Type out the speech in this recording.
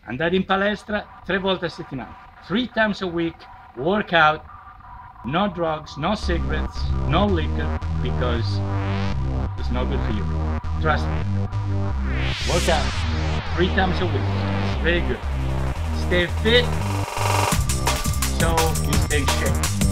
andare in palestra 3 volte a settimana, 3 times a week, workout, no drugs, no cigarettes, no liquor, because it's not good for you. Trust me. Work out 3 times a week. It's very good. Stay fit so you stay in shape.